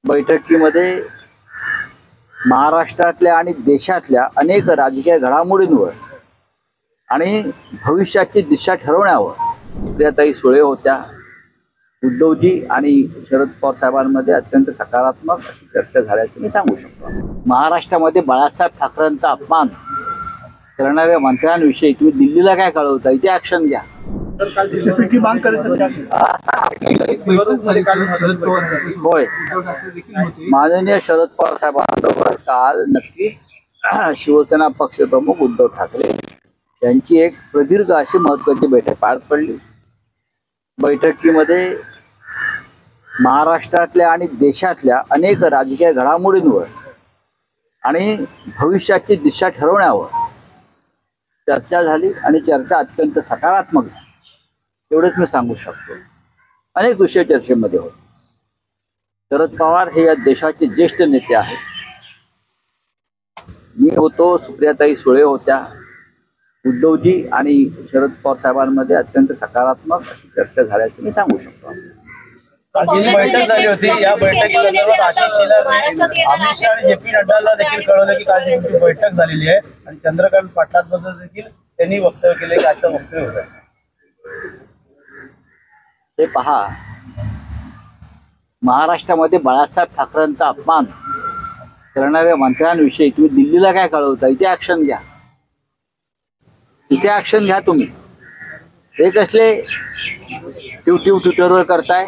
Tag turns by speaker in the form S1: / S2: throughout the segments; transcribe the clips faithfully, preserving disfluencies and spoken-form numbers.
S1: बैठकीमध्ये महाराष्ट्रातल्या आणि देशातल्या अनेक राजकीय घडामोडींवर आणि भविष्याची दिशा ठरवण्यावर सुप्रियाताई सुळे होत्या. उद्धवजी आणि शरद पवार साहेबांमध्ये अत्यंत सकारात्मक अशी चर्चा झाल्याचं मी सांगू शकतो. महाराष्ट्रामध्ये बाळासाहेब ठाकरेंचा अपमान करणाऱ्या मंत्र्यांविषयी तुम्ही दिल्लीला काय कळवता, इथे ऍक्शन घ्या. होय, माननीय शरद पवार साहेबांबरोबर काल नक्की शिवसेना पक्षप्रमुख उद्धव ठाकरे यांची एक प्रदीर्घ अशी महत्वाची बैठक पार पडली. बैठकीमध्ये महाराष्ट्रातल्या आणि देशातल्या अनेक राजकीय घडामोडींवर आणि भविष्याची दिशा ठरवण्यावर चर्चा झाली आणि चर्चा अत्यंत सकारात्मक झाली, एवढंच मी सांगू शकतो. अनेक विषय चर्चेमध्ये होते. शरद पवार हे या देशाचे ज्येष्ठ नेते आहेत. मी होतो, सुप्रियाताई सुळे होत्या. उद्धवजी आणि शरद पवार साहेबांमध्ये अत्यंत सकारात्मक अशी चर्चा झाल्याचं मी सांगू शकतो.
S2: बैठक झाली होती. या बैठकीसंदर्भात आशिष शेलार, अमित शहा आणि जे पी नड्डाला देखील कळवलं की काल जी बैठक झालेली आहे आणि चंद्रकांत पाटलांबद्दल देखील त्यांनी वक्तव्य केले की आजचं वक्तव्य होतं.
S1: हे पहा, महाराष्ट्रामध्ये बाळासाहेब ठाकरेंचा अपमान करणाऱ्या मंत्र्यांविषयी तुम्ही दिल्लीला काय कळवता, इथे ऍक्शन घ्या. इथे ऍक्शन घ्या. तुम्ही हे कसले ट्यूट्यू ट्विटरवर करताय?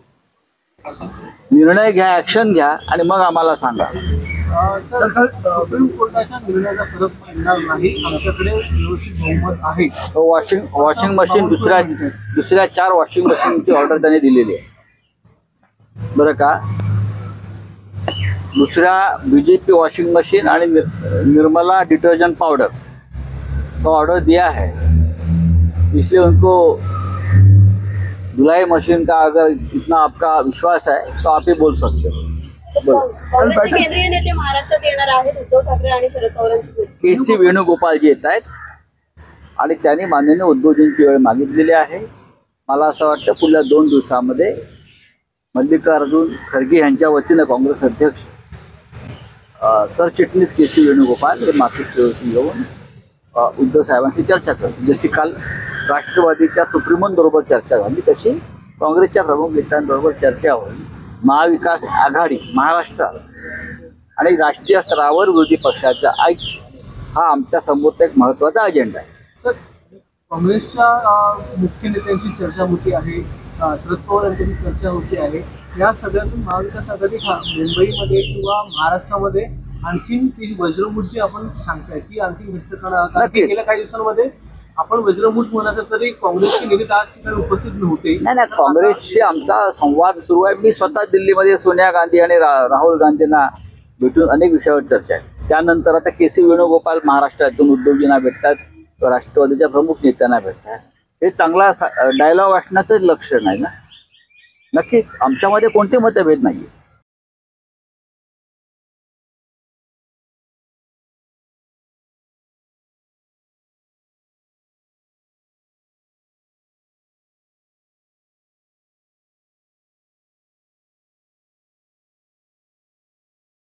S1: निर्णय घ्या, ऍक्शन घ्या आणि मग आम्हाला सांगा.
S3: सुप्रीम कोर्टाच्या निर्णयाचा फरक पडणार नाही, आमच्याकडे व्यवस्थित बहुमत आहे.
S1: वॉशिंग वॉशिंग मशीन दुसऱ्या दुसऱ्या चार वॉशिंग मशीनची ऑर्डर त्यांनी दिलेली आहे बरं का. दुसऱ्या बीजेपी वॉशिंग मशीन आणि निर्मला डिटर्जेंट पाउडर तो ऑर्डर दिया है, इसलिए उनको धुलाई मशीन का अगर इतना आपका विश्वास है तो आप ही बोल सकते हो.
S4: काँग्रेसचे केंद्रीय नेते महाराष्ट्रात येणार आहेत. उद्धव ठाकरे आणि शरद पवारांची
S1: के सी वेणुगोपालजी येत आहेत आणि त्यांनी माननीय उद्धवजींची वेळ मागितलेली आहे. मला असं वाटतं पुढल्या दोन दिवसामध्ये मल्लिकार्जुन खरगे यांच्या वतीनं काँग्रेस अध्यक्ष सरचिटणीस के सी वेणुगोपाल हे मातृश्रेयोशी येऊन उद्धव साहेबांशी चर्चा करतील. जशी काल राष्ट्रवादीच्या सुप्रीमोंबरोबर चर्चा झाली तशी काँग्रेसच्या प्रमुख नेत्यांबरोबर चर्चा होईल. महाविकास आघाडी महाराष्ट्रात आणि राष्ट्रीय स्तरावर विरोधी पक्षाचा ऐक्य हा आमच्या समोरचा एक महत्त्वाचा अजेंडा आहे.
S3: तर काँग्रेसच्या मुख्य नेत्यांची चर्चा होती आहे, शरद पवार यांची चर्चा होती आहे. या सगळ्यातून महाविकास आघाडी हा मुंबईमध्ये किंवा महाराष्ट्रामध्ये आणखीन ती वज्रमूठ जी आपण सांगताय ती आणखी घट्ट करणार. गेल्या काही दिवसांमध्ये आपण वज्रमूठ म्हणायचं तरी काँग्रेसचे नेते आज ठिकाणी उपस्थित नव्हते.
S1: नाही नाही, काँग्रेसशी आमचा संवाद सुरू आहे. मी स्वतः दिल्लीमध्ये सोनिया गांधी आणि रा राहुल गांधींना भेटून अनेक विषयावर चर्चा आहे. त्यानंतर आता के सी वेणुगोपाल महाराष्ट्रातून उद्धवजींना भेटतात, राष्ट्रवादीच्या प्रमुख नेत्यांना भेटतात. हे चांगला डायलॉग असण्याचं लक्षण आहे ना. नक्की आमच्यामध्ये कोणते मतभेद नाही.